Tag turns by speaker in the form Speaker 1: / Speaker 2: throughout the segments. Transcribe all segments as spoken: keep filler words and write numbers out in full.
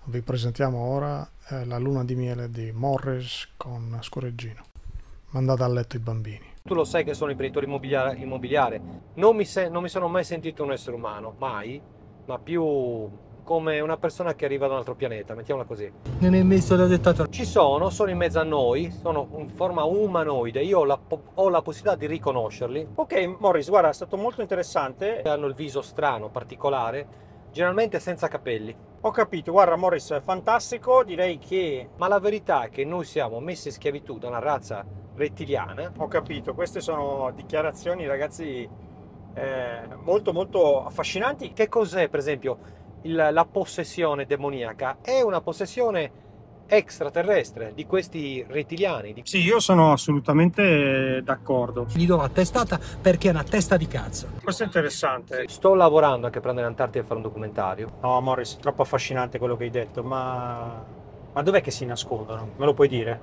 Speaker 1: Vi presentiamo ora eh, la luna di miele di Morris con Scorreggino. Mandate a letto i bambini.
Speaker 2: Tu lo sai che sono imprenditore immobiliare, immobiliare. Non, mi se, non mi sono mai sentito un essere umano, mai, ma più come una persona che arriva da un altro pianeta, mettiamola così.
Speaker 3: Non è messo da dettato.
Speaker 2: Ci sono, sono in mezzo a noi, sono in forma umanoide, io ho la, ho la possibilità di riconoscerli.
Speaker 4: Ok, Morris, guarda, è stato molto interessante.
Speaker 2: Hanno il viso strano, particolare, generalmente senza capelli.
Speaker 4: Ho capito, guarda Morris, fantastico, direi che...
Speaker 2: Ma la verità è che noi siamo messi in schiavitù da una razza rettiliana.
Speaker 4: Ho capito, queste sono dichiarazioni, ragazzi, eh, molto molto affascinanti.
Speaker 2: Che cos'è, per esempio, il, la possessione demoniaca? È una possessione extraterrestre di questi rettiliani. Di...
Speaker 4: Sì, io sono assolutamente d'accordo.
Speaker 3: Gli do la testata perché è una testa di cazzo.
Speaker 4: Questo è interessante.
Speaker 2: Sto lavorando anche per andare in Antartide e fare un documentario.
Speaker 4: No, Morris, è troppo affascinante quello che hai detto, ma... Ma dov'è che si nascondono? Me lo puoi dire?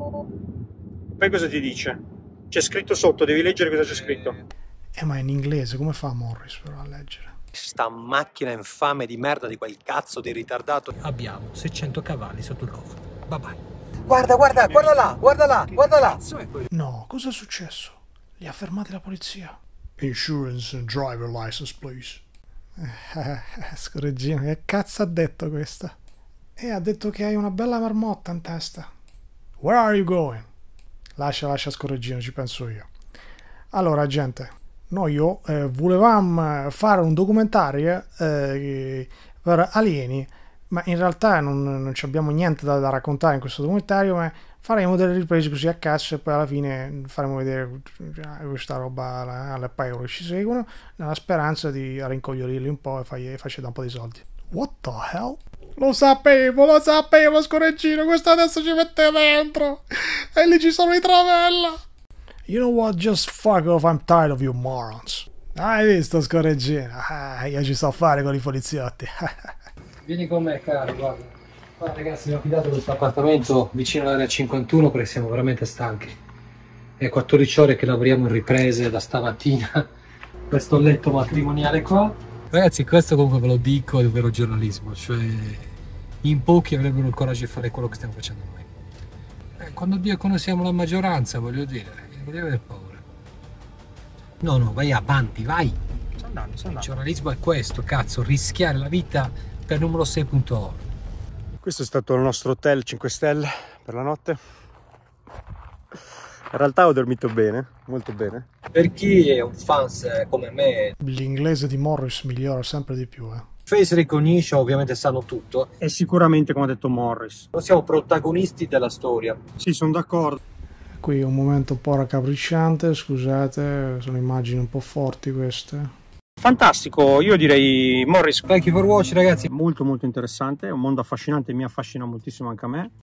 Speaker 4: Poi cosa ti dice? C'è scritto sotto, devi leggere cosa c'è scritto.
Speaker 1: Eh, ma in inglese, come fa Morris però a leggere?
Speaker 2: Sta macchina infame di merda di quel cazzo di ritardato.
Speaker 3: Abbiamo seicento cavalli sotto il cofano. Bye bye.
Speaker 2: Guarda, guarda, guarda là, guarda là, guarda là.
Speaker 1: No, cosa è successo? Li ha fermati la polizia. Insurance and driver license, please. Eh, Scorreggino, che cazzo ha detto questa? E ha detto che hai una bella marmotta in testa. Where are you going? Lascia, lascia Scorreggino, ci penso io. Allora, gente, noi eh, volevamo fare un documentario eh, per alieni, ma in realtà non, non abbiamo niente da, da raccontare in questo documentario, ma faremo delle riprese così a cazzo e poi alla fine faremo vedere questa roba alle, alle paio che ci seguono, nella speranza di rincogliorirli un po' e fargli, farci da un po' di soldi. What the hell? Lo sapevo, lo sapevo, Scorreggino, questo adesso ci mette dentro e lì ci sono i Travella. You know what, just fuck off, I'm tired of you morons. Hai visto, Scorreggino? Ah, io ci so fare con i poliziotti.
Speaker 3: Vieni con me, caro, guarda. Guarda ragazzi, mi ho affidato questo appartamento vicino all'area cinquantuno perché siamo veramente stanchi. È quattordici ore che lavoriamo in riprese da stamattina. Questo letto matrimoniale qua. Ragazzi, questo comunque ve lo dico, è il vero giornalismo, cioè in pochi avrebbero il coraggio di fare quello che stiamo facendo noi. Eh, quando dicono siamo la maggioranza, voglio dire, non devi avere paura. No, no, vai avanti, vai.
Speaker 4: Sto andando, sto
Speaker 3: Il
Speaker 4: andando.
Speaker 3: giornalismo è questo, cazzo, rischiare la vita per numero sei punto org.
Speaker 4: Questo è stato il nostro hotel cinque stelle per la notte. In realtà ho dormito bene, molto bene.
Speaker 2: Per chi è un fans come me,
Speaker 1: L'inglese di Morris migliora sempre di più, eh.
Speaker 2: face recognition ovviamente sanno tutto.
Speaker 4: E sicuramente, come ha detto Morris.
Speaker 2: Noi siamo protagonisti della storia.
Speaker 4: Sì, sono d'accordo.
Speaker 1: Qui è un momento un po' raccapricciante, scusate, sono immagini un po' forti queste.
Speaker 4: Fantastico, io direi Morris.
Speaker 3: Thank you for watching, ragazzi.
Speaker 4: Molto molto interessante, è un mondo affascinante, mi affascina moltissimo anche a me.